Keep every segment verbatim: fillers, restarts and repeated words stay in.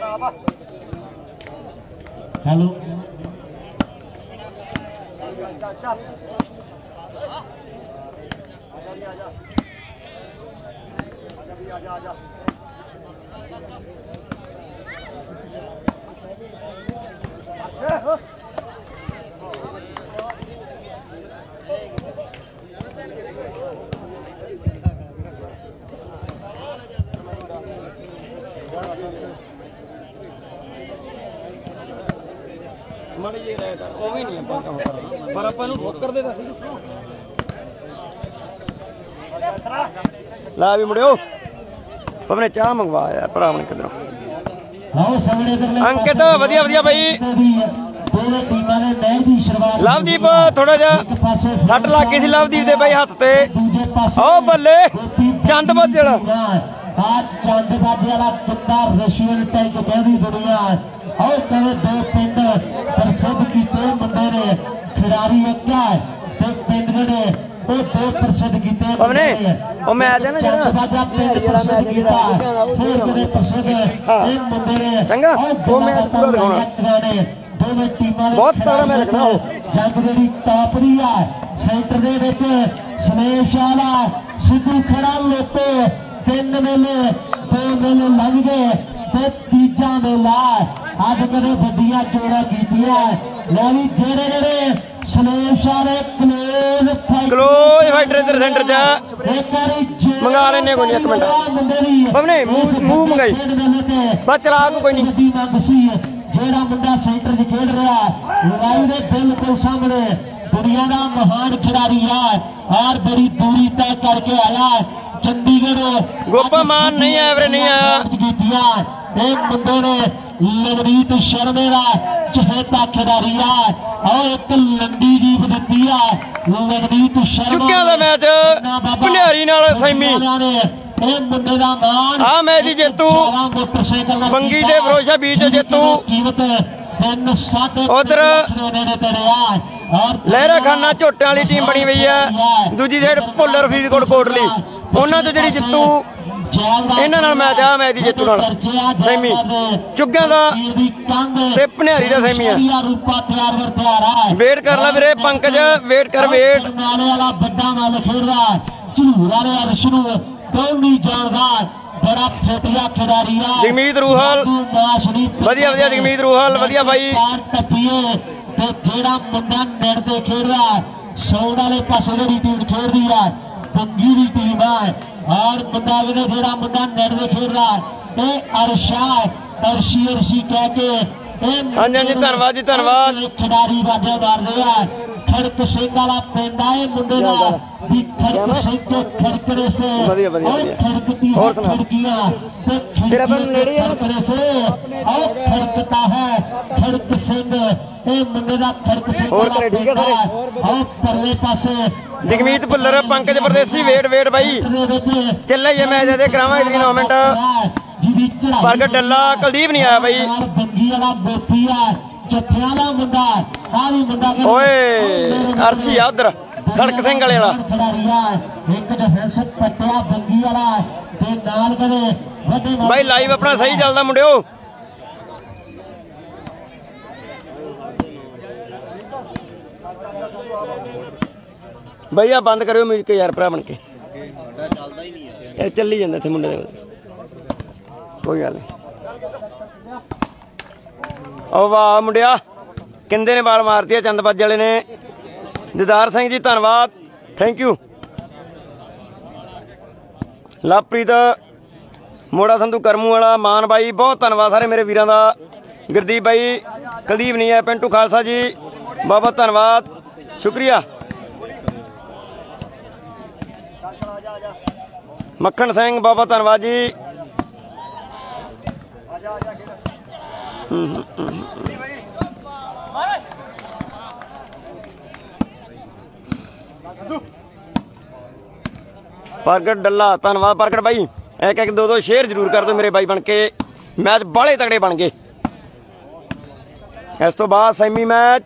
Hello माड़ी जी रहे कर वो भी नहीं अपन काम करना पर अपन ठोकर दे दस ला भी मुड़ियो अपने चाह मंगवा यार भरा मन किधरों अंकित वधिया वधिया भाई लवदीप थोड़ा जा सट लग गई सी लवदीप दे भाई हाथ ते ओ बल्ले चंद बजेला चंद बाजे वाला कितना रशियन टैंक कहती दुनिया और करे दो पिंड प्रसिद्ध किते मुंडे ने खिलाड़ी एक है ते पिंड ने वो दो प्रसिद्ध किते हमने वो मैच है ना जरा जरा मैच कीता फिर करे प्रसिद्ध एक मुंडे ने चंगा वो मैच पूरा दिखाना दोनों टीमां बहुत तगड़ा मैच रखना हो जंग दी टॉप दी है सेंटर दे विच समेश वाला सिद्धू खड़ा लोटे तीन मेले दो मेले लग गए तीजा मेला अज कदे वड्डियां जोड़ा कीतियां लैवी जेड़े जेड़े सलेश वाले क्लोज क्लोज फाइटर इधर सेंटर जा मंगा लेने कोई एक मिनट हमने मुंह मुंह मंगाई बस चला को कोई नहीं जेड़ा मुंडा सेंटर च खेल रहा लड़ाई दे बिल्कुल सामने दुनिया का महान खिलाड़ी है और बड़ी दूरी तय करके आया चंडीगढ़ गोपा मान नहीं है एवरे नहीं आया एक बंदे ने लवनीत शर्मे का चहेता खिलाड़ी है और एक लंडी जीत दी है लवनीत शर्मा चुक्किया दा मैच भंडारी नाल सैमी बंदे का मान आ मैच ही जेतू बंगी दे फरोशा बीच जेतू उधर लहरा खाना झोटे वाली टीम बनी हुई है दूजी साइड भुल्लर फरीदकोट कोटली उन्होंने तो जी जितू इन्होंने मैच आ मैच जेतू नाल सैमी चुग्गियां दा ते भंडारी दा सैमी है वेट कर ला वीरे पंकज वेट कर वेट जगमीत रूहल वधिया वधिया जगमीत रूहल वधिया भाई जेड़ा मुंडा नेट ते खेल रहा सौड़ वाले पासे दी टीम खेल रही है बंगी दी टीम है और मुंडा भी जेड़ा मुंडा नेट ते खेल रहा है अरशा अरशी अरशी कह के हाँ जी धन्यवाद जी धन्यवाद खिडारी बाजे मार रहे हैं खड़क सिंह वाला पिंड है मुंडे का भी खड़क सिंह के खड़कड़े से वधिया वधिया खड़कती है खिड़कियां तेरा बन नेड़े है से और खड़कता है खड़क सिंह ए मुंडे का खड़क सिंह और करे ठीक है सारे और परले पासे जगमीत भुल्लर पंकज परदेसी वेट वेट भाई चल ये मैच दे करावा इतनी नौ मिनट प्रगट डल्ला कुलदीप नहीं आया भाई बंगी वाला गोपी है जत्थे वाला मुंडा आ भी मुंडा ओए अरसी आ उधर खड़क सिंह वाले वाला एक डिफेंस पट्टिया बंगी वाला ते नाल करे भाई लाइव अपना सही चलदा मुंडियो भैया बंद करो म्यूजिक यार भरा बन के चली जाता इतने मुंडे कोई गल नहीं ओ वाह मुंडिया किंदे ने बाल मारती है चंदबाज वाले ने दीदार सिंह जी धन्यवाद थैंक यू लवप्रीत मोड़ा संधू करमू वाला मान भाई बहुत धन्यवाद सारे मेरे वीरां दा गुरदीप भाई कुलदीप नहीं है पिंटू खालसा जी बहुत बहुत धन्यवाद शुक्रिया मक्खन सिंह बहुत बहुत धन्यवाद जी प्रगट डल्ला धन्यवाद प्रगट भाई एक एक दो दो शेयर जरूर कर दो मेरे भाई बन के मैच बड़े तगड़े बन गए इस तो बाद सैमी मैच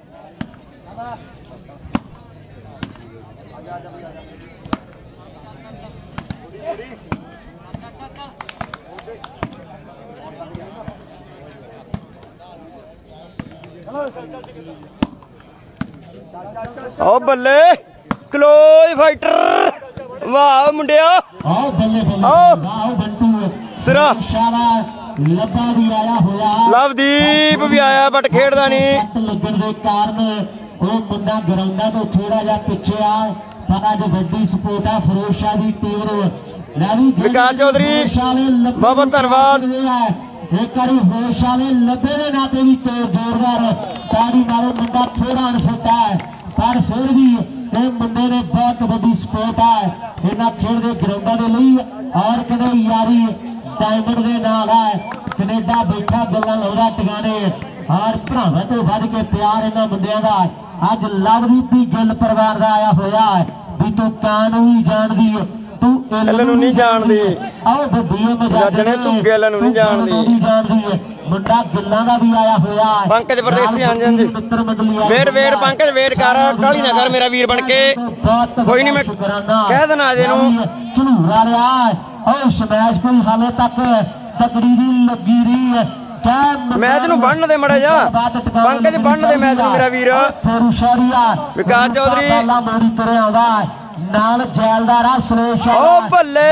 ओ बल्ले क्लोज फाइटर वाह मुंडिया आओ बल्ले बल्ले आओ बंटू सिरा ਲੱਭਾ ਵੀ ਆਇਆ ਹੋਇਆ ਲਵਦੀਪ ਵੀ ਆਇਆ ਬਟ ਖੇਡਦਾ ਨਹੀਂ ਲੱਗਣ ਦੇ ਕਾਰਨ ਉਹ ਮੁੰਡਾ ਗਰਾਊਂਡਾਂ ਤੋਂ ਥੋੜਾ ਜਿਹਾ ਪਿੱਛੇ ਆ ਪਰ ਅੱਜ ਵੱਡੀ ਸਪੋਰਟ ਆ ਫਿਰੋਜ਼ ਸ਼ਾਹ ਦੀ ਟੀਮ ਨੂੰ ਵਿਕਾਸ ਚੌਧਰੀ ਬਹੁਤ ਧੰਨਵਾਦ ਇੱਕ ਵਾਰੀ ਫਿਰੋਜ਼ ਸ਼ਾਹ ਨੇ ਲੱਭੇ ਦੇ ਨਾਤੇ ਵੀ ਜ਼ੋਰਦਾਰ ਤਾੜੀ ਮਾਰੋ ਮੁੰਡਾ ਥੋੜਾ ਅਣਫਿੱਟ ਹੈ ਪਰ ਫਿਰ ਵੀ ਇਹ ਮੁੰਡੇ ਨੇ ਬਹੁਤ ਵੱਡੀ ਸਪੋਰਟ ਹੈ ਇਹਨਾਂ ਖੇਡ ਦੇ ਗਰਾਊਂਡਾਂ ਦੇ ਲਈ ਔਰ ਕਦੇ ਯਾਰੀ डायमंड के नाल है कनेडा बैठा गल्लां लाउंदा टगाने और भरावां तो वध के प्यार इन्हां मुंडियां दा अज लवदीप भी गिल परिवार दा आया होया भी तू कान भी जानदी तू इल्ल नूं नहीं जानदी आओ बड्डी मजाजने तू गिल नूं नहीं जानदी जानदी मुंडा गिल्लां दा भी आया होया पंकज परदेसी हाँ जी मित्र मंडली वेट वेट पंकज वेट कर काली ना कर मेरा वीर बन के कोई नहीं मैं कह देना अजे नूं झलूरा लिया और स्मैश कोई हाले तक तकरीरी लगी रही है मैच नूं बढ़न दे मड़ा जा पंकज बढ़न दे मैच मेरा वीर विकास चौधरी मोड़ी तुरे आउंदा नाल जैलदार आ सुरेश ओ बल्ले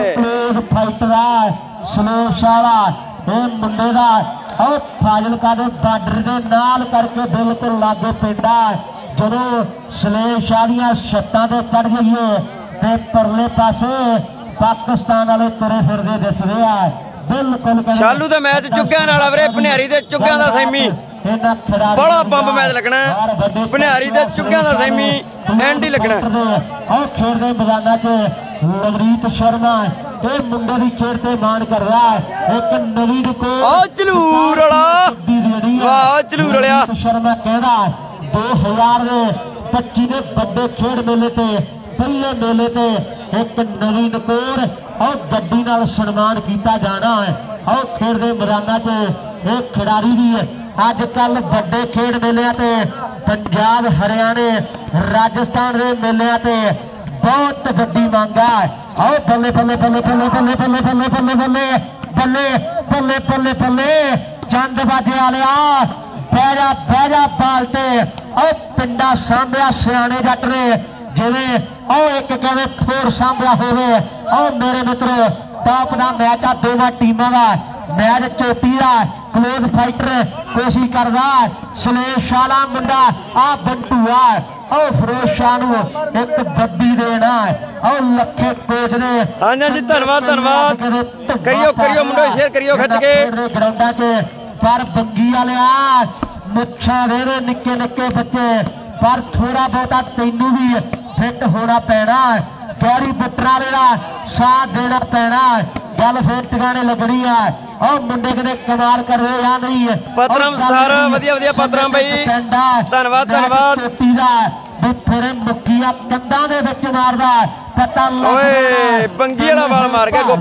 फाइटर आ सुरेश वाला ए मुंडे दा ओ फाजिलका दे बार्डर दे नाल करके बिल्कुल लागे पिंडा जदों सुरेश वालियां छत्तां ते चढ़ जाइए ते परले पासे पाकिस्तान वाले तुरे फिरदे दिसदे आ बिल्कुल शालू दा मैच चुग्गियां नाल वीरे भनियारी ते चुग्गियां दा सैमी बड़ा बंब मैच लगना भनियारी ते चुग्गियां दा सैमी एंड ही लगना और खेड दे मैदाना च लवरीत शर्मा ए मुंडे दी खेड ते मान कर रहा है एक नवीन को ओ जलूर वाला वाह जलूर वाला शर्मा कहदा दो हज़ार पच्ची दे बड़े खेड मेले ते पहले मेले ते एक नवीन कोर और गड्डी नाल सन्मान किया जाना है और खेड दे मैदाना च एक खिडारी भी अजकल बड़े खेड मेलिया ते पंजाब हरियाणे राजस्थान के मेलिया ते बहुत वड्डी मांग है और बल्ले बल्ले बल्ले बल्ले बल्ले बल्ले बल्ले बल्ले बल्ले बल्ले बल्ले बल्ले बल्ले चंद बाजे वालिया बहजा बहजा बालते और पिंडा सामभ्या सियाने जट ने जिवें और एक कहे फोर सामभ्या होवे और मेरे मित्रों टॉप का मैच आ दोवां टीमां दा मैच चोटी का क्लोज फाइटर कोशिश करदा सुलेश शाह मुंडा आ बंटू आ और फिरोज शाह नूं एक बड्डी देना और लखे कोच ने हां जी धन्यवाद धन्यवाद करियो करियो मुंडो शेयर करियो खिच के ग्राउंडा च पर बंगी वाले मुच्छा वेरे निक्के निक्के बच्चे पर थोड़ा बहुता तैनू भी फिट होना पैना गैरी पुत्रा का साथ देना पैना गल फिर टिकाने लगनी है और मुंडे कदे कमाल कर रहे या नहीं पतरम सारा वधिया वधिया पतरम भाई धन्यवाद धन्यवाद चोटी दा भी फिर मुक्किया कंधा दे विच मारदा पता ओए बंगी वाला वाल मार गया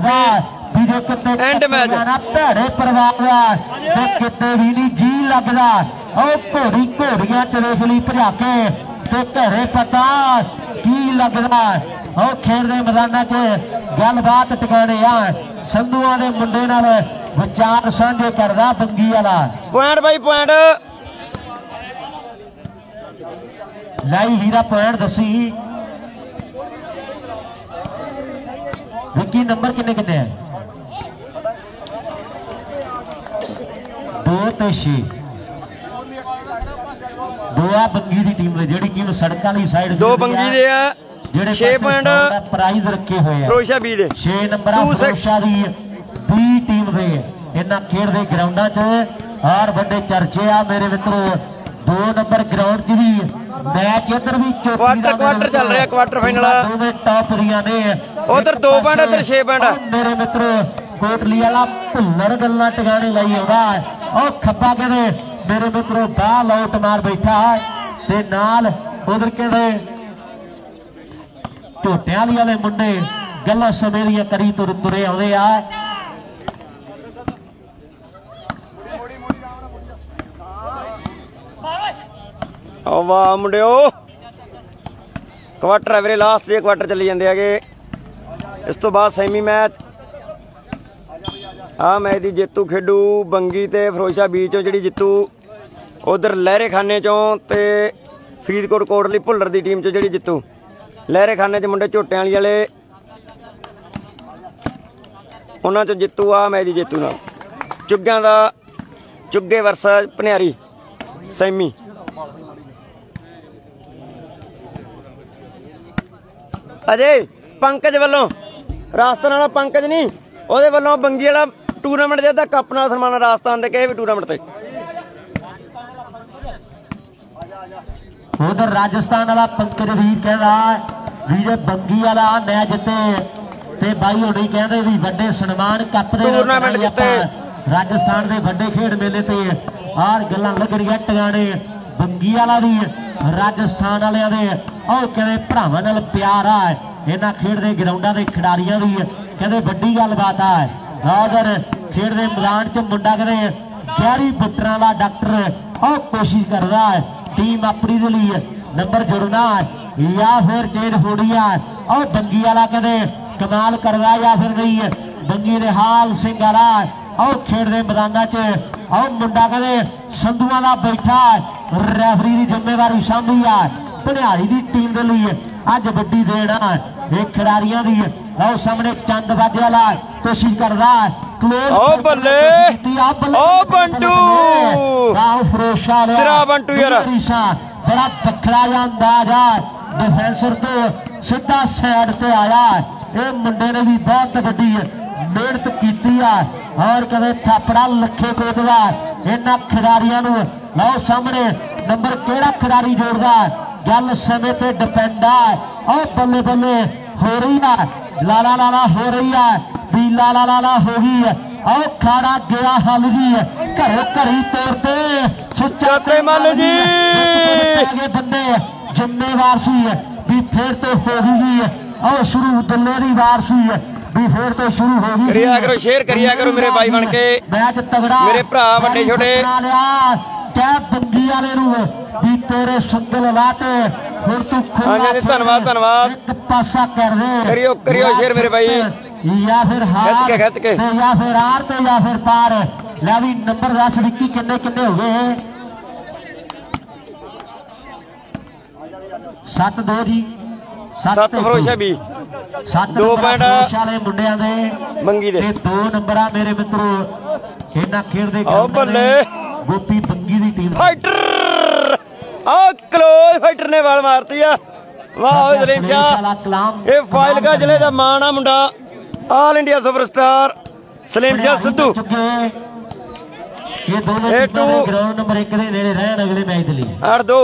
गोपी एंड मैच भेड़े परिवार ते किते भी नहीं जी लगदा और घोड़ी घोड़ियां चरेखली भजा के ते घरे पता की लगदा और खेल दे मैदाना च गलबात टिकाने आ संधुआ दे मुंडे नाल विचार साझे करदा बंगी वाला पॉइंट भाई पॉइंट लाई हीरा पॉइंट दसी विक्की नंबर किन्ने किन्ने है दो ते छे दो आ बंगी दी टीम जेडी टीम सड़कां दी साइड दो बंगी दे आ जेडे छह पॉइंट प्राइज रखे हुए हैं फिरोज शाह बी दे छह नंबर फिरोज शाह दी बी टीम दे इन्हां खेड दे ग्राउंडां च और बड़े चर्चे आ मेरे मित्रों दो नंबर ग्राउंड च भी मैच इधर भी क्वार्टर क्वार्टर चल रहा है क्वार्टर फाइनल दोवें टॉप रिया ने उधर दो पॉइंट इधर छह पॉइंट मेरे मित्रों कोटली वाला भुल्लर गल्लां टिकाने लाई आउंदा और खब्बा कहदे मेरे मित्रों बाल आउट मार बैठा ते नाल उधर कहदे झोटियां वाले मुंडे गल्लां समय दियां करी तुर तुरे आउंदे आ वाह मुंडिओ क्वार्टर है वीरे लास्ट दे क्वार्टर चली जांदे हैगे इस तो बाद सैमी मैच आ मैच दी जेतू खेडू बंगी ते फिरोज शाह बी चों जिहड़ी जितू उधर लहरे खाने चों ते फरीदकोट कोटली भुल्लर की टीम चो जिहड़ी जित्तू लहरे खाने च मुंडे झोटे वाली वाले उन्हां चो जित्तू आ मैच दी जित्तू नाल चुग्गियां दा चुग्गे वर्सेस भनियारी सैमी अजय पंकज वालों राजस्थान वाला पंकज नहीं ਉਹਦੇ ਵੱਲੋਂ ਬੰਗੀ वाला टूरनामेंट जिहदा कप नाल सन्मान राजस्थान के किसी भी टूरनामेंट से उधर राजस्थान वाला पंकज वीर कहता वीर बंगी वाला मैच जिते ते बाई होनी कहते भी बड़े सन्मान कप दे टूरनामेंट जिते राजस्थान के बड़े खेड मेले ते और गल्लां लग रही टगाने बंगी वाला भी राजस्थान वाले दे और कहते भरावां नाल प्यार आ इन्हां खेड दे ग्राउंडां दे खिडारियां भी कहते वड्डी गलबात है उधर खेड दे मैदान च मुंडा कहते गहरी बुटरां वाला डॉक्टर और कोशिश कर रहा है टीम अपनी के लिए नंबर जुड़ना है या फिर चेंज होनी है और बंगी वाला कहते कमाल कर रहा है या फिर नहीं है बंगी निहाल सिंह वाला और खेड दे मैदान च और मुंडा कहते संधुआ का बैठा रैफरी की जिम्मेवारी सांभी है भनियारी की टीम के लिए अज वड्डी देन है ये खिडारियां दी और सामने चंद बाजे वाला कोशिश कर रहा है ओ बल्ले ओ बंटू सिरा बंटू यार बड़ा बखरा जा अंदाज है डिफेंसर तो सीधा साइड पे आया ये मुंडे ने भी बहुत बड़ी मेहनत की है और कदे थापड़ा लखे कोटदा इन्हां खिडारियां नूं लो सामने नंबर केड़ा खिडारी जोड़दा गल समय पे डिपेंड है और बल्ले बल्ले हो रही है लाला लाला हो रही है भी लाला लाला हो गई है और खाड़ा गया हल जी घरों घरी तौर पर सुच्चा मल जी बंदे जिम्मेवार सी भी फिर तो हो गई है और शुरू दुल्ले की वार सी भी फिर तो शुरू हो गई करिया करो शेयर करिया करो मेरे भाई बन के मैच तगड़ा मेरे भरा बड़े छोटे क्या बंगी वाले भी तेरे संगल लाते फिर तू धन्यवाद धन्यवाद एक पासा कर दे करियो करियो शेयर मेरे भाई या फिर हार के खिच के या फिर हार तो या फिर पार लै भी नंबर दस विक्की किन्ने किन्ने हो गए सत्त दो जी सत्त फरोशा भी सत्त दो पॉइंट वाले मुंडिया दे बंगी दे दो नंबर मेरे मित्रों इन्ना खेड दे ओ बल्ले गोपी बंगी दी टीम फाइटर आ क्लोज फाइटर ने वाल मारती है वाह सलीम शाह ये फाइल का जिले का मान आ मुंडा all India superstar Salim Shah Sidhu ये दोनों ग्राउंड नंबर एक दे नेड़े रहन अगले मैच दे लिए आठ दो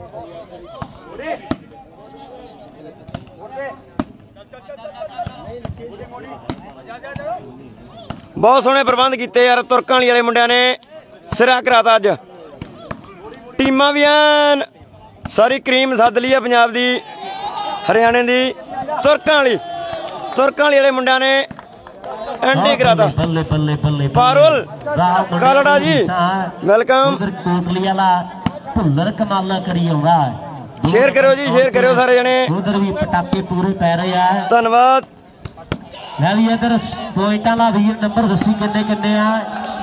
बहुत सोहने प्रबंध किए यार तुरकां वाले मुंडिया ने सिरा कराता अज टीमां भी हैं सारी क्रीम सद ली है पंजाब दी हरियाणे दी तुरकां वाली तुरकां वाले मुंडिया ने एंट्री कराता पारुल कालड़ा जी वेलकम कोटली वाला भुल्लर कमाला करी आउंदा शेयर करो जी शेयर करो सारे जने उधर भी पटाके पूरे पै रहे हैं धन्यवाद मैं भी इधर पॉइंटा ला वीर नंबर दसी किन्ने किन्ने आ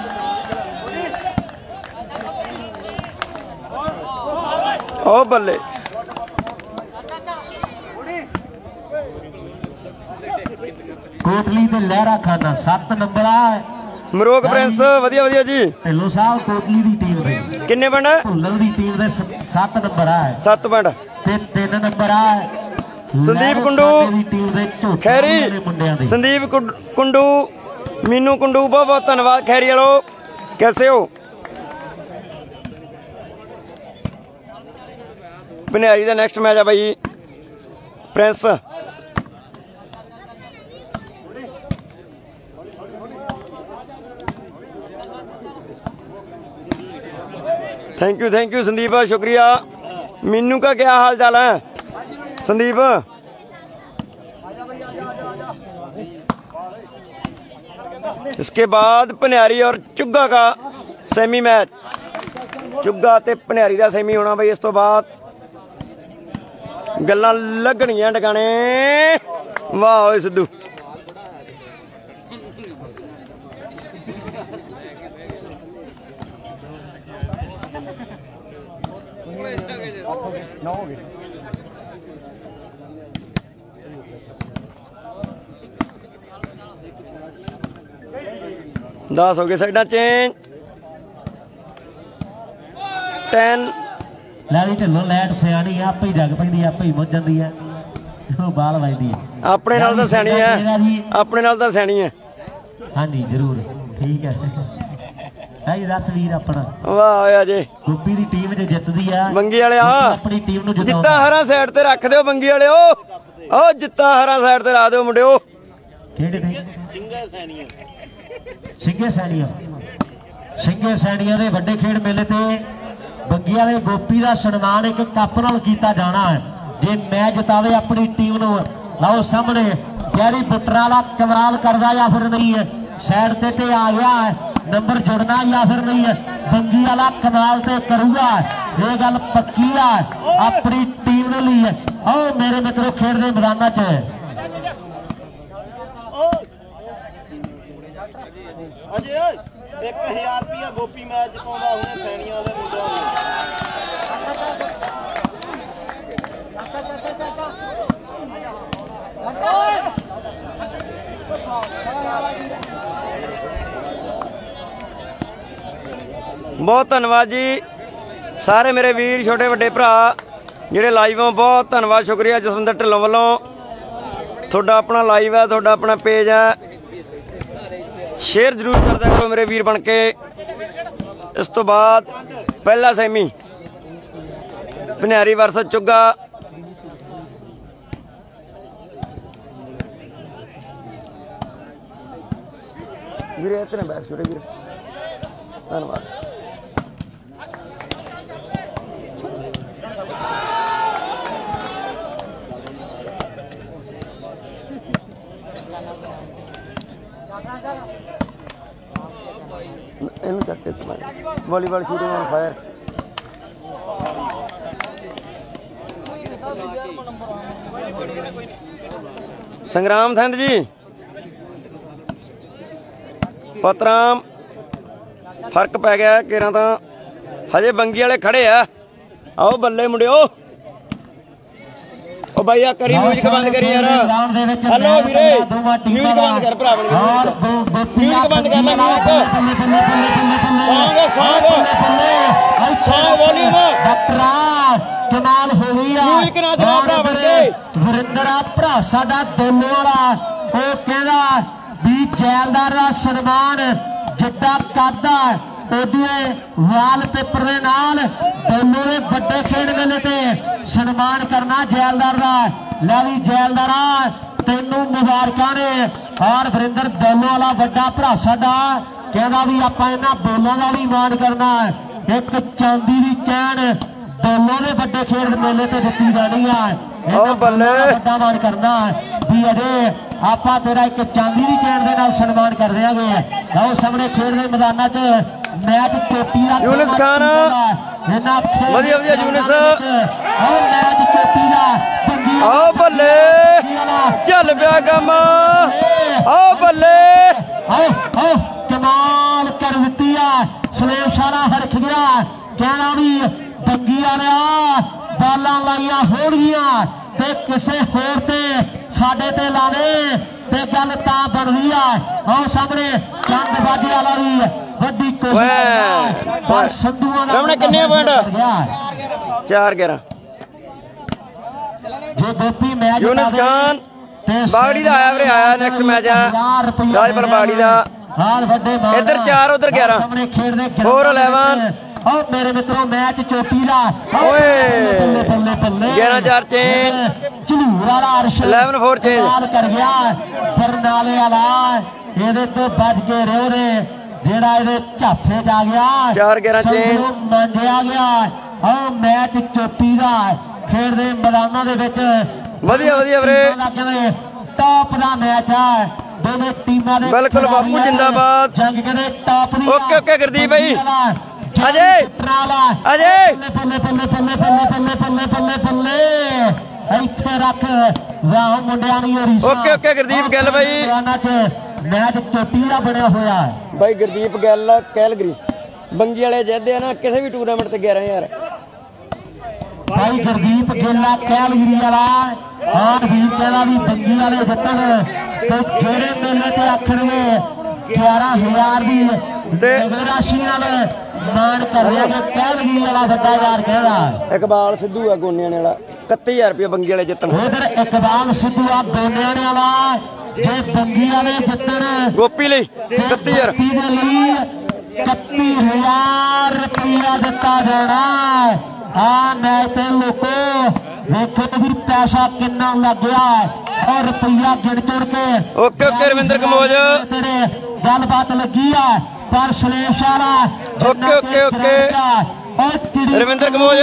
ओ बल्ले कोटली ते लहरा खाना सत्त नंबर आ मरोग प्रिंस वधिया वधिया जी ढिल्लो साहब कोटली दी टीम दे किन्ने पिंड भुल्लर दी टीम दे सत्त नंबर आ सत्त पिंड ते तीन नंबर आ संदीप कुंडू खैरी संदीप कुंडू मीनू कुंडू बहुत बहुत धन्यवाद खैरी वालो कैसे हो भनियारी का नेक्स्ट मैच है भाई Prince thank you thank you Sandeep शुक्रिया मीनू का क्या हाल चाल है संदीप इसके बाद भनियारी और चुग्गा का सेमी मैच चुग्गा ते भनियारी का सेमी होना भाई इस तो बाद गल्लां लगणियां टकाने वाह सिद्धू दस हो गए साइडा चेंज टेन लै भी ढिलों लैट सियाणी है आपे ही जग पैंदी आपे ही मुझ जाती है बाल वजदी है अपने नाल तां सियाणी है अपने नाल तां सियाणी है हाँ जी जरूर ठीक है है जी दस वीर अपना वाह होया जे गोपी दी टीम जो जितदी है बंगी वाले आ अपनी टीम नूं जिताउंदा जित्ता हरा साइड ते रख दिओ बंगी वाले ओ ओ जित्ता हरा साइड ते ला दिओ मुंडिओ किहड़े ते सिंगे सैनिया सिंगे सैनिया सिंगे सैनिया दे वड्डे खेड मेले ते बंगी वाले गोपी दा सन्मान एक कप नाल कीता जाना है जे मैच जितावे अपनी टीम नूं लाओ सामने गैरी बुटरा वाला कमाल करदा या फिर नहीं है साइड ते ते आ गया है नंबर जुड़ना या फिर नहीं है बंगी वाला कमाल ते करूगा ये गल पक्की है अपनी टीम ने ली है आओ मेरे मित्रों खेड दे मैदान च अजय एक हजार रुपया गोपी मैच जिताउंदा हुणे सैनियां दे मुंडिਆਂ बहुत धन्यवाद जी सारे मेरे वीर छोटे वड्डे भरा जिहड़े लाइव हो बहुत धन्यवाद शुक्रिया जसविंदर ढिल्लों वालों थोड़ा अपना लाइव है थोड़ा अपना पेज है शेयर जरूर कर दिया करो मेरे वीर बन के इस तो बाद पहला सैमी भनियारी वर्सेस चुग्गा वीरे इतने बैठ छोटे वीर धन्यवाद वॉलीबॉल शूटिंग ऑन फायर संग्राम थंद जी पतराम फर्क पै गया केरा तो हजे बंगी वाले खड़े है आओ बल्ले मुंडिओ ओ भाई आ करी म्यूजिक बंद करी यार हेलो वीरे म्यूजिक बंद कर भरा म्यूजिक बंद कर ला music song song song volume डॉक्टरा कमाल हो गई म्यूजिक ना दे भरा बन के वरिंदरा भरा साडा दोनों वाला ओ कहदा भी जैलदार दा सन्मान जिद्दा करदा ओदे वालपेपर दे नाल दोनों दे बड़े खेड मेले ते सन्मान करना जैलदार दा लै भी जैलदारा तेनू मुबारकां ने और वरिंदर दोनों वाला बड़ा भरा साडा कहदा भी आपां इन्हां दोनों दा भी मान करना एक चांदी दी चैन दोनों दे बड़े खेड मेले ते दित्ती जानी है बड़ा मान करना भी अजे आपा तेरा एक चांदी की चैन के नाल सन्मान कर देंगे आओ सामने खेल के मैदान च मैच चोटी का यूनिस खान वधिया वधिया यूनिस आओ मैच चोटी का आओ बल्ले चल पिया कम आओ बल्ले आओ आओ कमाल कर दित्ती है सुलेम सारा हरख गया कहना भी बंगी वाला बालां लाइया होणगियां ते किसे होर ते साडे ते लावे ते गल तां बनदी है आओ सामने चंद बाजी वाला भी वड्डी कोशिश पर संधूआं दा सामने किन्ने पॉइंट चार ग्यारह जो गोपी मैच यूनिस खान बागड़ी दा आया वीरे आया नेक्स्ट मैच है राजपाल बागड़ी दा हाल वड्डे इधर चार उधर ग्यारह सामने खेड दे फोर इलेवन और मेरे मित्रों मैच चोटी का ग्यारह चार चेंज झलूर वाला इलेवन फोर चेंज कर गया बरनाले वाला ये तो बच के रहो रे जेड़ा ये झाफे च आ गया चार ग्यारह चेंज मंझिया गया और मैच चोटी का खेड दे मैदानों दे विच वधिया वधिया वीरे टॉप का मैच है दोनों टीमां दे बिल्कुल बापू जिंदाबाद जंग के टॉप दी ओके ओके गुरदीप भाई अजय अजय बल्ले बल्ले बल्ले बल्ले बल्ले बल्ले बल्ले बल्ले इत्थे रख वाह मुंडिया नी होरी ओके ओके गुरदीप गैल भाई मैच चोटी दा बनया होया है भाई गुरदीप गैल कैलगरी ਬੰਗੀ ਵਾਲੇ ਜਿੱਤਦੇ ਆ ਨਾ ਕਿਸੇ ਵੀ ਟੂਰਨਾਮੈਂਟ ਤੇ ਗਿਆਰਾਂ ਹਜ਼ਾਰ। भाई गुरदीप गेला कैलगिरी वाला और भी कहना भी बंगी वाले जितन तो जेड़े मेले ते आखणगे ग्यारह हजार की राशि नाल मान कर रहा है कैलगिरी वाला बड़ा यार कहना इकबाल सिद्धू है गोनियाने वाला इकत्ती हजार रुपया बंगी वाले जितन। उधर इकबाल सिद्धू आ गोनियाने वाला जे बंगी वाले जितन गोपी ले इकत्ती हजार इकत्ती हजार रुपया दिता जाना। हाँ मैच लोगो देखो भी पैसा कितना लग गया और रुपया गिन चुन के ओके ओके रविंद्र कमोज तेरे गलबात लगी है पर सलेम शाला okay okay okay Ravindra Kamoj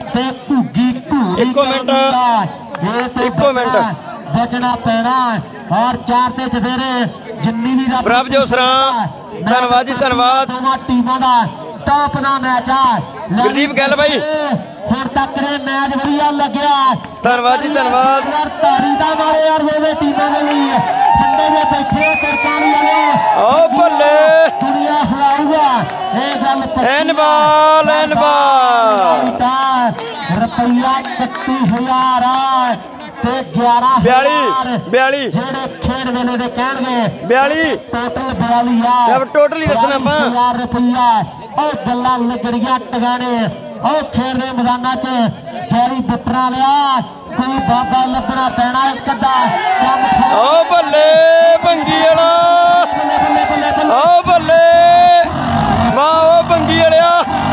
इको मिनट इको मिनट बचना पैना और चार ते चफेरे जिन्नी भी प्रभजोत सरां धन्यवाद जी धन्यवाद टीमों का टॉप का मैच है। गुरदीप गैल भाई ਹੁਣ तक ने मैच बढ़िया लग्या धन्यवाद जी धन्यवाद तारी दा मारे यार दोवे टीमां दे लई ठंडे जे बैठे सरकारी वाले ओ भल्ले दुनिया हिलाऊगा ये गल एन बाल एन बाल रुपया इकत्ती हजार ते ग्यारह बयाली बयाली जेड़े खेड मेले दे कहणगे बयाली टोटल बयाली है जब टोटल ही दसना पा हजार रुपया ओ गल्लां लगड़ियां टगाने ओ खेल दे मैदाना च गैरी बुटरा लिया कोई बाबा लभना पैना एक अद्धा कम ओ बल्ले बंगी वाला बल्ले बल्ले बल्ले बल्ले ओ बल्ले वाह ओ बंगी वालिया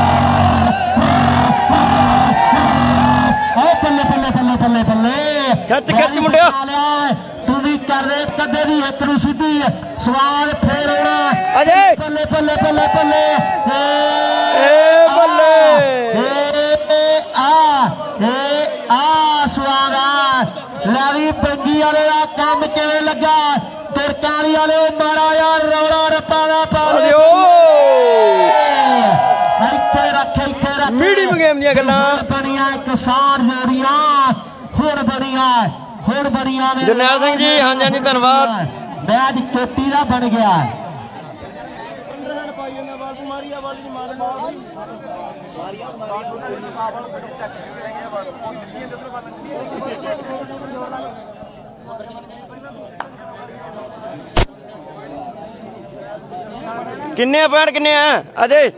ओ बल्ले बल्ले बल्ले बल्ले बल्ले खच खच मुंडिया तू भी कर रहे कदे भी एक रू सीधी सवाल फेर होना अजय बल्ले बल्ले बल्ले बल्ले ए बल्ले लवी बंगी वाले का काम किवें लगा तुरकानी वाले मारा यार रौला रप्पा दा पावे इत्थे रख इत्थे रख मीडियम गेम दी गल्लां बनिया किसान जोड़ियां हुण बनिया हुण बनिया जरनैल सिंह जी हां जी धन्यवाद मैच चोटी दा बन गया किन्ने पॉइंट किन्ने हैं अजय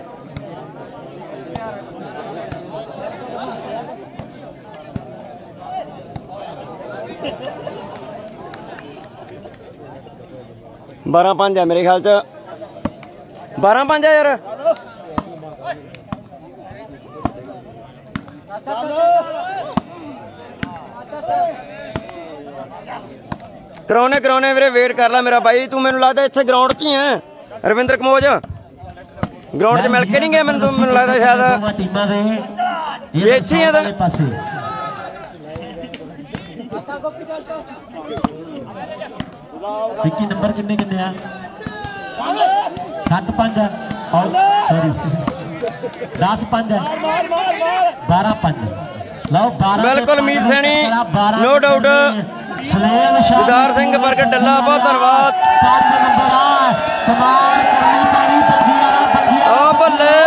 बारह पांच है मेरे ख्याल च बारह पांच है यार कराने कराने मेरे वेट कर ला मेरा भाई तू मैनू लगता इत्थे ग्राउंड च ही है रविंद्र कमोज ग्राउंड च मिल के नहीं गया मैनू मैनू लगता शायद ये इत्थे ही है विक्की नंबर किन्ने किन्ने आ सत्त पांच है सॉरी दस पांच है बारह पांच लो बारह बिल्कुल मीत सैनी नो डाउट सुधार सिंह प्रगट डल्ला बहुत धन्यवाद पांच नंबर आ कमाल करनी पानी बंगी वाला बंगी ओ बल्ले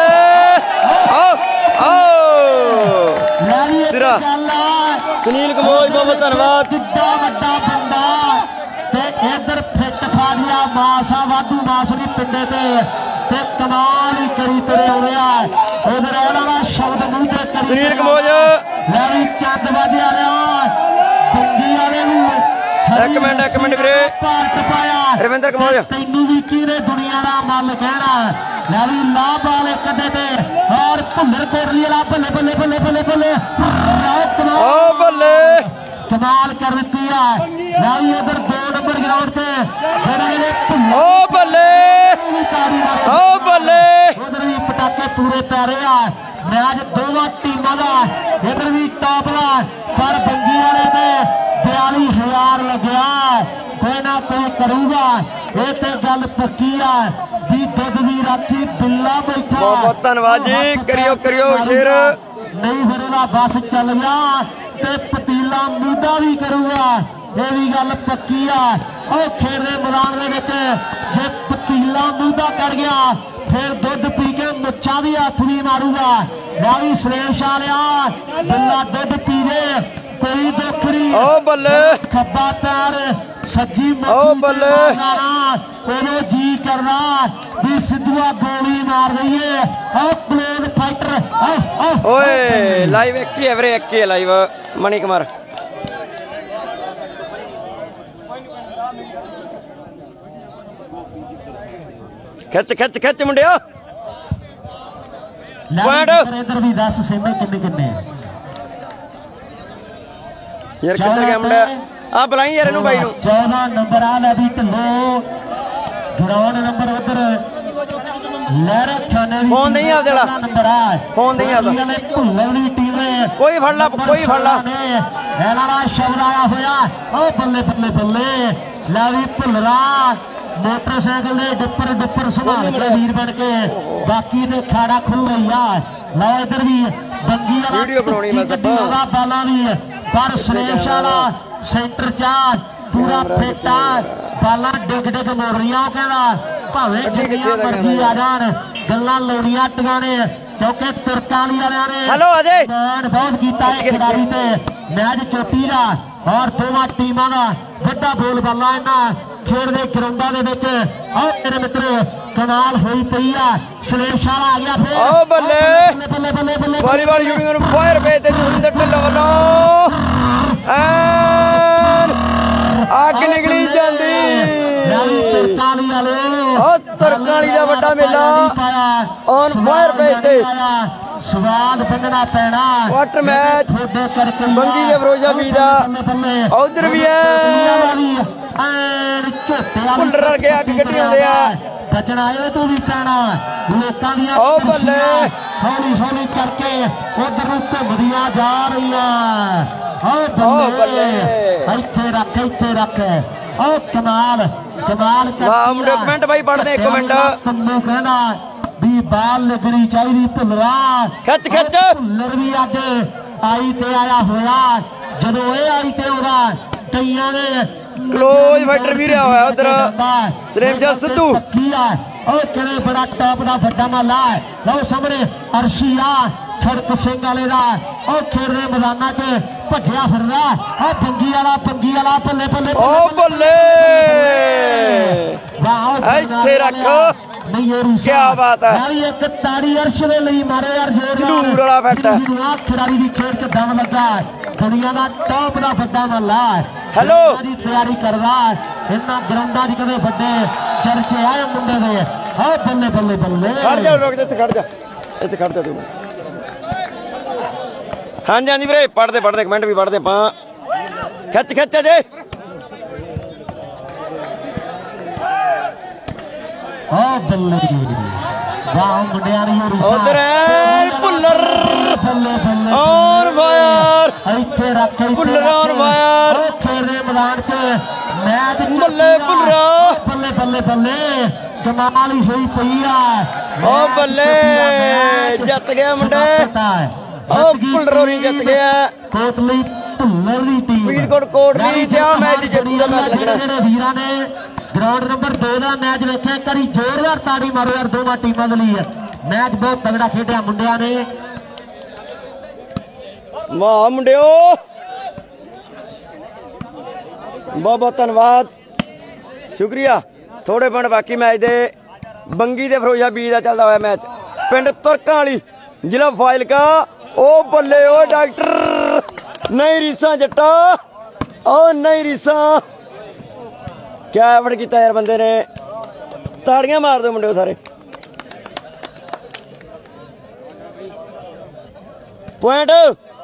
आओ आओ सिरा सुनील कमोज बहुत धन्यवाद कितना बड़ा बंदा ते इधर फिट फाड़िया मासा वाधू मास नहीं पिंडे ते ते कमाल ही करी तुरे हो रहा है उधर वाला शब्द मुंह ते करी सुनील कमोज लवी चंद वादे वाला बंगी वाले एक मिनट एक मिनट वीरे रविंद्र कमोज तैनू भी किने दुनिया का मल कहना लवी लाभ वाले कदे ते और भुल्लर कोटली वाला बल्ले बल्ले बल्ले बल्ले बल्ले ओ बल्ले कमाल कर दी है लवी उधर दो नंबर ग्राउंड से ओ बल्ले ओ बल्ले उधर भी पटाखे पूरे पै रहे हैं मैच दोनों टीमों का इधर भी टॉप का पर बंगी वाले ने बयाली हजार लग्या कोई ना कोई करूगा ये तो गल पक्की है भी दुध भी राती बिल्ला बैठा बहुत बहुत धन्यवाद जी करियो करियो शेर नहीं फिर बस चल गया ते पतीला मूडा भी करूगा ये भी गल पक्की है और खेल मैदान जे पतीला मूडा कर गया फिर दुध पी के मुच्छा भी हथ भी मारूगा। मैं भी सलेम शाह लिया बिल्ला दुध पी दे कोई दुख नहीं। ओ बल्ले खब्बा पैर सज्जी ओ बल्ले ओनो जी करना भी सिद्धूआ गोली मार रही है। और क्लोज फाइटर ओए लाइव एक ही है वीरे, एक ही है लाइव मणि कुमार। खिच खिच खिच मुंडिया पॉइंट इधर भी दस सेमे किन्ने किन्ने यार किधर गया मुंडिया आ बुलाई यार इनू भाई नू। चौदह नंबर आ ले भी ढिल्लो ग्राउंड नंबर उधर लहरा खाने फोन नहीं आ जड़ा नंबर आ फोन नहीं आता भुल्लर दी टीम कोई फड़ ला कोई फड़ ला एना शब्द आया होया ओ बल्ले बल्ले बल्ले ला भी भुल्लरा मोटरसाइकिल दे डिपर डिपर संभाल के वीर बन के बाकी ते खाड़ा खुल गया। लो इधर भी बंगी वाला वीडियो बनानी मैं सब बाला भी पर सलेम शाह सेंटर चार पूरा फेटा बाला डिग डिग मोड़ रही कहना भावे जिन्नियां मर्जी आ जान गल्लां लोड़ियां टगाने क्योंकि तुरकाली वाले ने हेलो अजय बहुत किया है खिलाड़ी ते मैच चोटी का और दोवां टीमां दा वड्डा बोल बाला इन्हां खेड दे ग्राउंडां दे विच। और मेरे मित्रो कमाल होई पई आ सलेम शाह आ गया फिर ओ बल्ले बल्ले बल्ले बल्ले बारी बारी यूनियन ਨੂੰ ਫਾਇਰ ਪੇ ਤੇ ਸੁਰਿੰਦਰ ਢਿੱਲੋਂ ਵੱਲੋਂ ਐਨ ਅੱਗ ਨਿਕਲੀ ਜਾਂਦੀ। ਤੁਰਕਾਲੀ ਵਾਲੇ ਉਹ ਤੁਰਕਾਲੀ ਦਾ ਵੱਡਾ ਮੇਲਾ ਔਨ ਫਾਇਰ ਪੇ ਤੇ ਸਵਾਦ ਬੰਨਣਾ ਪੈਣਾ। ਵਾਟਰ ਮੈਚ ਤੁਹਾਡੇ ਕਰਕੇ ਬੰਗੀ ਦੇ ਫਰੋਜ਼ਾ ਵੀ ਦਾ ਉਧਰ ਵੀ ਹੈ ਭੁੱਲਰ ਵਰਗੇ ਅੱਗ ਕੱਢੀ ਹੁੰਦੇ ਆ ਬਚਣਾ ਇਹ ਤੂੰ ਵੀ ਪੈਣਾ ਲੋਕਾਂ ਦੀਆਂ ਓ ਬੱਲੇ ਹੌਲੀ ਹੌਲੀ ਕਰਕੇ ਉਧਰ ਨੂੰ ਘੁੰਮਦੀਆਂ ਜਾ ਰਹੀਆਂ। ਓ ਬੱਲੇ ਇੱਥੇ ਰੱਖ ਇੱਥੇ ਰੱਖ ਓ ਕਮਾਲ ਕਮਾਲ ਵਾਹ ਮੁੰਡੇ ਕਮੈਂਟ ਬਾਈ ਪੜਦੇ ਇੱਕ ਮਿੰਟ ਕੰਮੂ ਕਹਿੰਦਾ ਵੀ ਬਾਲ ਲੱਗਣੀ ਚਾਹੀਦੀ ਭੁੱਲਰਾ ਖਿੱਚ ਖਿੱਚ ਭੁੱਲਰ ਵੀ ਅੱਜ ਆਈ ਤੇ ਆਇਆ ਹੋਇਆ ਜਦੋਂ ਇਹ ਆਈ ਤੇ ਉਹਦਾ ਕਈਆਂ ਨੇ क्लोज फाइटर भी रहा हुआ उधर सलेम शाह सिद्धू और किने बड़ा टॉप का वड्डा माला है। लो सामने अर्शी आ खड़क सिंह वाले का और खेल रहे मैदाना च भजया फिर रहा और पंगी वाला पंगी वाला बल्ले बल्ले ओ बल्ले ਇੱਥੇ ਰੱਖ क्या बात है एक ताड़ी अर्श दे लई मारे यार जोर ਜ਼ਰੂਰ ਵਾਲਾ ਫੈਟ खिलाड़ी की खेल च दम लगा दुनिया का टॉप का वड्डा माला है। हेलो की तैयारी कर रहा है इन्हां ग्राउंडां च कदे वड्डे चर्चे आए मुंडे दे हां बल्ले बल्ले बल्ले खड़ जा रुक जा इत्थे खड़ जा इत्थे खड़ जा तू हां जी हां जी वीरे पढ़दे पढ़दे कमेंट भी पढ़दे पा खिच खिच अजे ओ बल्ले वाह मुंडियां दी उधर है भुल्लर बल्ले बल्ले और फायर ਇੱਥੇ ਰੱਖ ਭੁੱਲਰ ਔਰ ਫਾਇਰ ਖੇਡ ਦੇ ਮੈਦਾਨ 'ਚ ਮੈਚ ਬੱਲੇ ਭੁੱਲਰਾ ਬੱਲੇ ਬੱਲੇ ਬੱਲੇ ਕਮਾਲ ਹੀ ਹੋਈ ਪਈ ਆ ਓ ਬੱਲੇ ਜਿੱਤ ਗਿਆ ਮੁੰਡੇ ਓ ਭੁੱਲਰ ਹੋਰੀ ਜਿੱਤ ਗਿਆ ਕੋਟਲੀ ਭੁੱਲਰ ਦੀ ਟੀਮ ਫਰੀਦਕੋਟ ਕੋਟਲੀ ਤੇ ਆ ਮੈਚ ਜਿੱਤੂ ਦਾ ਮੈਚ ਲੱਗਣਾ ਜਿਹੜੇ ਵੀਰਾਂ ਨੇ ਗਰਾਊਂਡ ਨੰਬਰ ਦੋ ਦਾ ਮੈਚ ਵੇਖਿਆ ਇੱਕ ਵਾਰੀ ਜ਼ੋਰਦਾਰ ਤਾੜੀ ਮਾਰੋ ਯਾਰ ਦੋਵਾਂ ਟੀਮਾਂ ਦੇ ਲਈ ਮੈਚ ਬਹੁਤ ਤਗੜਾ ਖੇਡਿਆ ਮੁੰਡਿਆਂ ਨੇ वाह मुंडियो बहुत बहुत धन्यवाद शुक्रिया। थोड़े पिंड बाकी मैच दे बंगी दे फरोजा बी का चलता हुआ मैच पिंड तुरकां वाली जिला फाजिलका ओ बल्ले ओ डॉक्टर नहीं रीसा जट्टा ओ नहीं रीसा क्या एफर्ट किया यार बंदे ने ताड़ियां मार दो मुंडियो सारे पॉइंट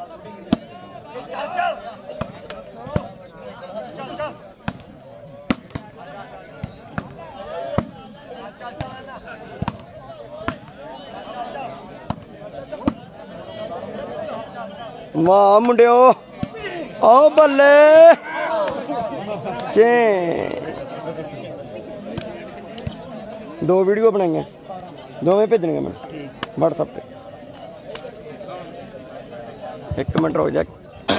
वाह मुंडियो ओ बल्ले चे दो वीडियो बनाएंगे दोवें भेजने मैं व्हाट्सएप पे एक मिनट रुक जा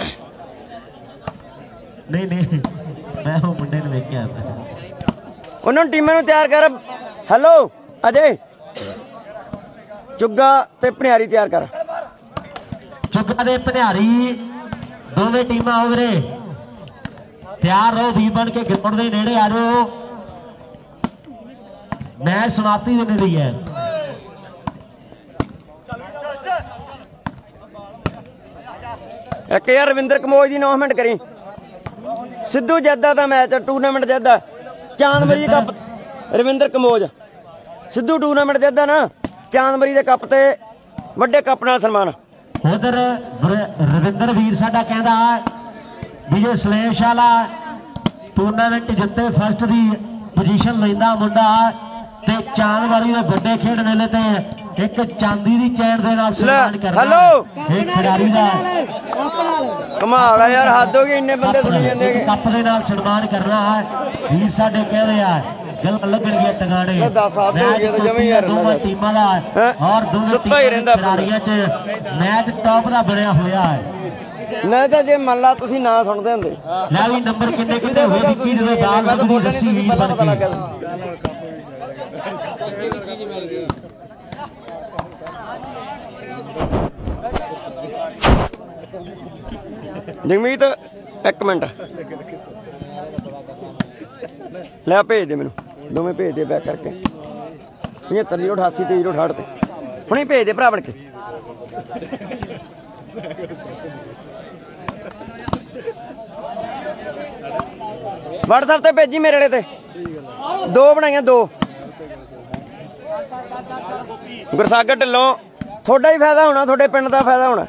नहीं नहीं मैं वो मुंडे ने देख के आता उन्होंने टीमें तैयार कर हेलो अजय चुग्गा ते भनियारी तैयार कर। चुग्गा दे भनियारी दोवें टीमां ओवरे तैयार रहो, भी बन के ग्राउंड के नेड़े आ जाओ, मैच समाप्ति के नेड़े है। एक यार रविंदर कमोज की अनाउंसमेंट करी। सिद्धू जैदा का मैच टूरनामेंट जैदा चांदमरी कप, रविंदर कमोज सिद्धू टूरनामेंट जैदा ना चांदमरी के कप ते वड्डे कप नाल सन्मान। उधर रविंदर वीर साडा कहंदा विजय सलेश वाला टूरनामेंट जिते फर्स्ट की पोजीशन लैंदा मुंडा ते चांदमरी के वड्डे खेड मेले ते एक चांदी की चैन दे नाल सन्मान करना। हेलो एक खिडारी दा कमाल है यार, हद हो गई, इन्ने बंदे सुनी जांदे कि कप दे नाल सन्मान करना है। वीर साडे कह रहे हैं गल लगणगे टगाणे दोनों टीमां दा और दोनों खिडारियां च मैच टॉप दा बनया होया है। नहीं तो जे मान ला तुसीं ना सुनदे हुंदे लै भी नंबर किन्ने किन्ने होए विक्की दे बाल लगदी रस्सी वीर बन के जगमीत एक मिनट लै भेज दे, मैनू दोवें भेज दे बैक करके पचहत्तर जीरो अठासी ते जीरो अठाठ ते हुणे भेज दे भरा बन के। व्हाट्सएप ते भेजी मेरे वाले ते दो बनाइया, दो गुरसागर ढिल्लों थोड़ा ही फायदा होना, थोड़े पिंड का फायदा होना।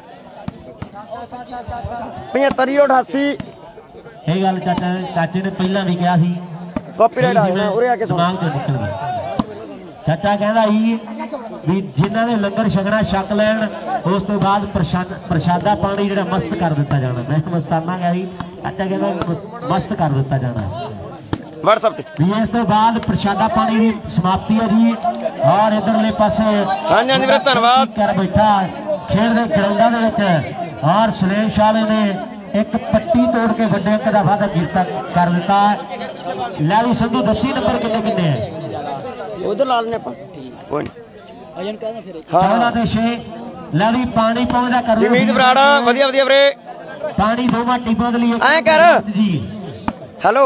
पचहत्तर जीरो अठासी ਇਹ ਗੱਲ ਚਾਚਾ ਚਾਚੇ ਨੇ ਪਹਿਲਾਂ ਵੀ ਕਿਹਾ ਸੀ, ਕਾਪੀਰਾਈਟ ਆ ਜਾਣਾ ਉਰੇ ਆ ਕੇ ਸੁਣ। ਚਾਚਾ ਕਹਿੰਦਾ ਸੀ ਵੀ ਜਿਨ੍ਹਾਂ ਨੇ ਲੰਗਰ ਛਕਣਾ ਛਕ ਲੈਣ, ਉਸ ਤੋਂ ਬਾਅਦ ਪ੍ਰਸ਼ਾਦਾ ਪਾਣੀ ਜਿਹੜਾ ਮਸਤ ਕਰ ਦਿੱਤਾ ਜਾਣਾ। ਮੈਂ ਮਸਤਾਨਾ ਗਿਆ ਸੀ, ਚਾਚਾ ਕਹਿੰਦਾ ਮਸਤ ਕਰ ਦਿੱਤਾ ਜਾਣਾ WhatsApp ਤੇ ਵੀ ਇਸ ਤੋਂ ਬਾਅਦ ਪ੍ਰਸ਼ਾਦਾ ਪਾਣੀ ਦੀ ਸਮਾਪਤੀ ਹੈ ਜੀ। ਔਰ ਇਧਰਲੇ ਪਾਸੇ ਹਾਂਜੀ ਹਾਂਜੀ ਵੀਰੇ ਧੰਨਵਾਦ ਕਰ ਬੈਠਾ ਖੇਡ ਦੇ ਗਰਾਊਂਡਾਂ ਦੇ ਵਿੱਚ। ਔਰ ਸਲੇਮ ਸ਼ਾਲੇ ਨੇ एक पट्टी तोड़ के वड्डे अंक का वादा कीता कर दिता। लैवी संधू दसी नंबर कितने कितने है उधर लाल ने कोई चौदह ते छे। लैवी पानी पहुंचदा कर जमीत बराड़ा वधिया वधिया वीरे पानी दोवां टीमां दे लिए ऐ कर जी। हेलो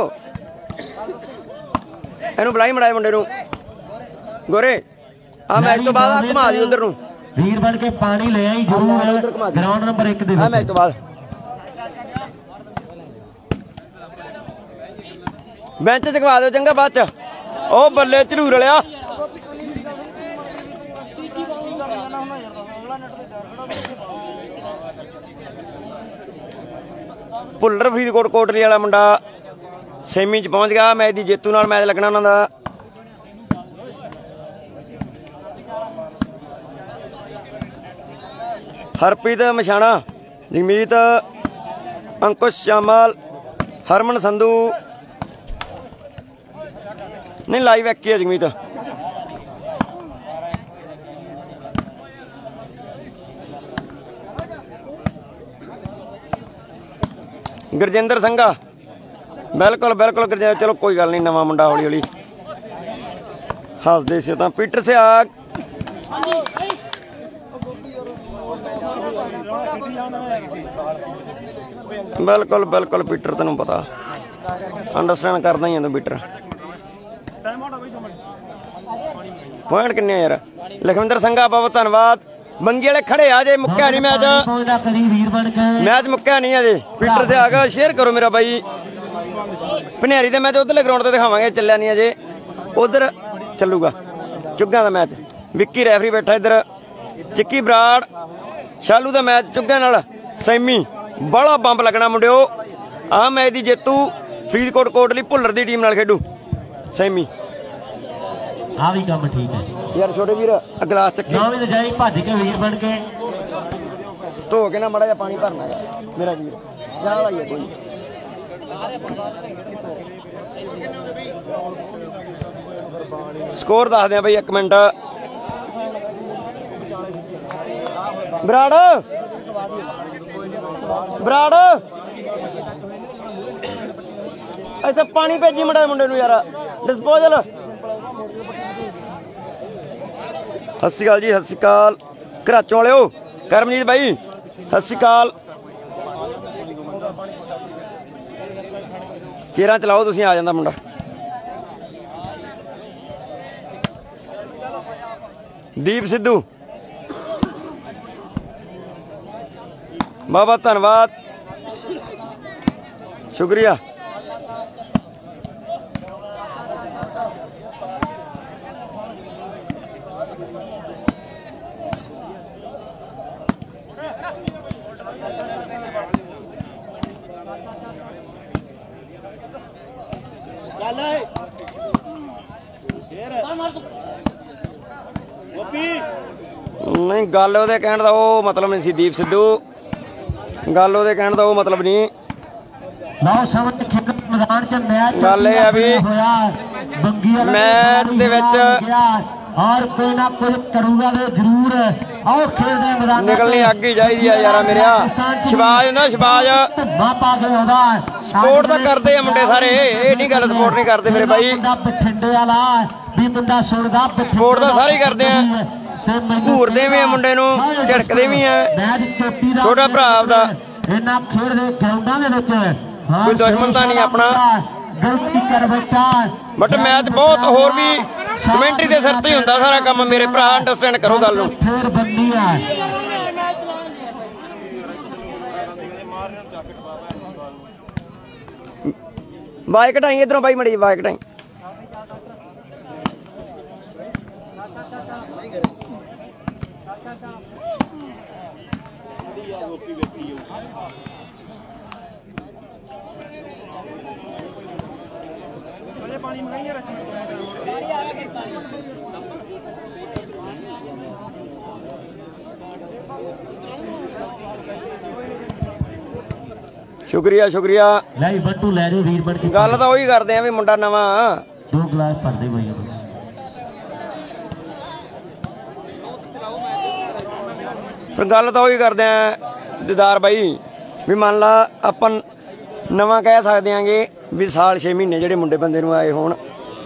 एनु बुलाई मड़ाए मुंडे नु गोरे आ मैच तो बाद आ घुमा दी उधर नु वीर बन के पानी ले आई जरूर ग्राउंड नंबर एक दे आ मैच तो बाद बेंच चकवा दो चंगा बाद च ओ बल्ले झलूर लिया। भुल्लर फरीदकोट कोटली वाला मुंडा सेमी च पहुंच गया। मैच की जेतू नाल मैच लगना उन्हां दा। हरप्रीत मछाणा, जगमीत, अंकुश चामल, हरमन संधू नहीं लाइव एक ही है जगमीत। गुरजिंदर संघा बिल्कुल बिल्कुल गुरजिंदर, चलो कोई गल नहीं, नवा मुंडा हौली हौली हसदे से तां पीटर से आग बिल्कुल बिल्कुल पीटर तेनों पता अंडरस्टैंड करदा ही है तू पीटर। पॉइंट किन्ने यार लखविंदर संघा बहुत धन्यवाद। बंगी वाले खड़े आ जे मुक्या नहीं मैच मैच मुक्या नहीं अजे। पीटर से आगे शेयर करो मेरा भाई। भनियारी दे मैच उधरले ग्राउंड ते दिखावांगे, चलिया नहीं अजे, उधर चलूगा चुग्गा दा मैच। विक्की रैफरी बैठा इधर। चिक्की बराड़ शालू दा मैच चुग्गा नाल सैमी बड़ा बंब लगना मुंडिओ। आ मैच दी जेतू फरीदकोट कोटली भुल्लर दी टीम नाल खेडू सैमी। आ भी काम ठीक है यार छोटे वीर गिलास चक्के ना भी जाई भज के वीर बन के धो के ना माड़ा जा पानी भरना है मेरा वीर जान लाइए कोई। स्कोर दस दें भाई एक मिनट। बराड़ बराड़ अच्छा पानी भेजी मड़ा मुंडे नूं यार डिस्पोजल ਸਤਿ ਸ਼੍ਰੀ ਅਕਾਲ ਜੀ, ਸਤਿ ਸ਼੍ਰੀ ਅਕਾਲ ਘਰਾਚੋਂ ਵਾਲਿਓ। ਕਰਮਜੀਤ ਬਾਈ ਸਤਿ ਸ਼੍ਰੀ ਅਕਾਲ। ਕੇਰਾਂ ਚਲਾਓ ਤੁਸੀਂ, ਆ ਜਾਂਦਾ ਮੁੰਡਾ। ਦੀਪ ਸਿੱਧੂ ਬਾਬਾ ਧੰਨਵਾਦ, ਸ਼ੁਕਰੀਆ। नहीं गल ਉਹਦੇ ਕਹਿਣ ਦਾ ਉਹ ਮਤਲਬ नहीं सी दीप सिद्धू, गल ਉਹਦੇ ਕਹਿਣ ਦਾ ਉਹ ਮਤਲਬ नहीं। ਲਓ ਸਮਝ ਖੇਡ ਮੈਦਾਨ ਚ ਮੈਚ ਗੱਲ ਇਹ ਆ ਵੀ ਮੈਚ ਦੇ ਵਿੱਚ ਔਰ ਕੋਈ ਨਾ ਕੁਝ ਕਰੂਗਾ ਤੇ ਜ਼ਰੂਰ ਆਓ ਖੇਡਦੇ ਮੈਦਾਨ ਨਿਕਲਣੀ ਅੱਗ ਹੀ ਚਾਹੀਦੀ ਆ ਯਾਰਾ ਮੇਰਿਆ। ਸ਼ਬਾਜ ਹੁੰਦਾ ਸ਼ਬਾਜ, ਬਾਪਾ ਕੇ ਆਉਂਦਾ ਸਪੋਰਟ ਤਾਂ ਕਰਦੇ ਆ ਮੁੰਡੇ ਸਾਰੇ, ਇਹ ਨਹੀਂ ਗੱਲ ਸਪੋਰਟ ਨਹੀਂ ਕਰਦੇ ਮੇਰੇ ਬਾਈ। ਮੁੰਡਾ ਬਠਿੰਡੇ ਵਾਲਾ ਵੀ ਮੁੰਡਾ ਸੁਣਦਾ, ਸਪੋਰਟ ਤਾਂ ਸਾਰੇ ਕਰਦੇ ਆ, ਘੂਰਦੇ ਵੀ ਆ ਮੁੰਡੇ ਨੂੰ, ਝੜਕਦੇ ਵੀ ਆ। ਛੋਟਾ ਭਰਾ ਆਪਦਾ ਇਹਨਾਂ ਖੇਡਦੇ ਗਰਾਊਂਡਾਂ ਦੇ ਵਿੱਚ ਕੋਈ ਦੁਸ਼ਮਣ ਤਾਂ ਨਹੀਂ ਆਪਣਾ, ਗਲਤੀ ਕਰ ਬੈਠਾ। ਬਟ ਮੈਚ ਬਹੁਤ ਹੋਰ ਵੀ ਕਮੈਂਟਰੀ ਦੇ ਸਿਰ ਤੇ ਹੀ ਹੁੰਦਾ ਸਾਰਾ ਕੰਮ ਮੇਰੇ ਭਰਾ, ਅੰਡਰਸਟੈਂਡ ਕਰੋ ਗੱਲ ਨੂੰ। ਫੇਰ ਬੰਦੀ ਆ ਬਾਈ ਕਢਾਈ ਇਧਰੋਂ ਬਾਈ, ਮੜੀ ਬਾਈ ਕਢਾਈ। शुक्रिया शुक्रिया। ਲੈ ਬੱਟੂ ਲੈ ਜਾਓ ਵੀਰ ਬਣ ਕੇ। गल तो ਉਹੀ ਕਰਦੇ ਆ ਵੀ ਮੁੰਡਾ ਨਵਾਂ, ਦੋ ਗਲਾਸ ਭਰਦੇ ਬਈ। ਪਰ ਗੱਲ ਤਾਂ ਉਹੀ ਕਰਦੇ ਆ ਦਿਦਾਰ ਬਾਈ ਵੀ ਮੰਨ ਲਾ ਆਪਾਂ ਨਵਾਂ ਕਹਿ ਸਕਦੇ ਆਂਗੇ ਵੀ ਸਾਲ ਛੇ ਮਹੀਨੇ ਜਿਹੜੇ ਮੁੰਡੇ ਬੰਦੇ ਨੂੰ ਆਏ ਹੋਣ,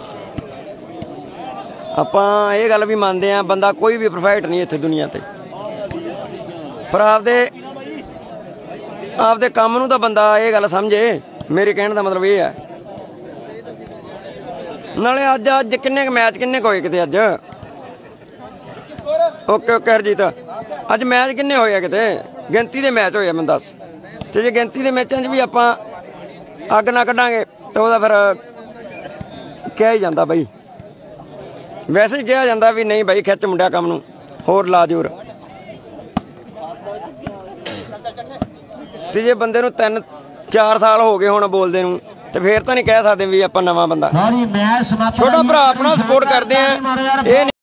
ਆਪਾਂ ਇਹ ਗੱਲ ਵੀ ਮੰਨਦੇ ਆ ਬੰਦਾ ਕੋਈ ਵੀ ਪਰਫੈਕਟ ਨਹੀਂ ਇੱਥੇ ਦੁਨੀਆ ਤੇ, ਪਰ ਆਪਦੇ ਆਪਦੇ ਕੰਮ ਨੂੰ ਤਾਂ ਬੰਦਾ ਇਹ ਗੱਲ ਸਮਝੇ। ਮੇਰੇ ਕਹਿਣ ਦਾ ਮਤਲਬ ਇਹ ਹੈ। ਨਾਲੇ ਅੱਜ ਅੱਜ ਕਿੰਨੇ ਕੁ ਮੈਚ ਕਿੰਨੇ ਕੁ ਹੋਏ ਕਿਤੇ ਅੱਜ? ਓਕੇ ਓਕੇ ਹਰਜੀਤ, ਅੱਜ ਮੈਚ ਕਿੰਨੇ ਹੋਏ ਆ ਕਿਤੇ? ਗਿਣਤੀ ਦੇ ਮੈਚ ਹੋਏ ਆ ਮੈਨੂੰ ਦੱਸ। ਤੇ ਜੇ ਗਿਣਤੀ ਦੇ ਮੈਚਾਂ 'ਚ ਵੀ ਆਪਾਂ ਅੱਗ ਨਾ ਕੱਢਾਂਗੇ ਤਾਂ ਉਹਦਾ ਫਿਰ ਕਿਹਾ ਹੀ ਜਾਂਦਾ ਬਈ, ਵੈਸੇ ਹੀ ਕਿਹਾ ਜਾਂਦਾ ਵੀ ਨਹੀਂ ਬਾਈ ਖਿੱਚ ਮੁੰਡਿਆ ਕੰਮ ਨੂੰ, ਹੋਰ ਲਾ ਜੋਰ। ਤੇ ਜੇ ਬੰਦੇ ਨੂੰ ਤਿੰਨ ਚਾਰ ਸਾਲ ਹੋ ਗਏ ਹੁਣ ਬੋਲਦੇ ਨੂੰ, ਤੇ ਫੇਰ ਤਾਂ ਨਹੀਂ ਕਹਿ ਸਕਦੇ ਵੀ ਆਪਾਂ ਨਵਾਂ ਬੰਦਾ। ਮੈਚ ਸਮਾਪਤ। ਛੋਟਾ ਭਰਾ ਆਪਣਾ ਸਪੋਰਟ ਕਰਦੇ ਆ, ਇਹ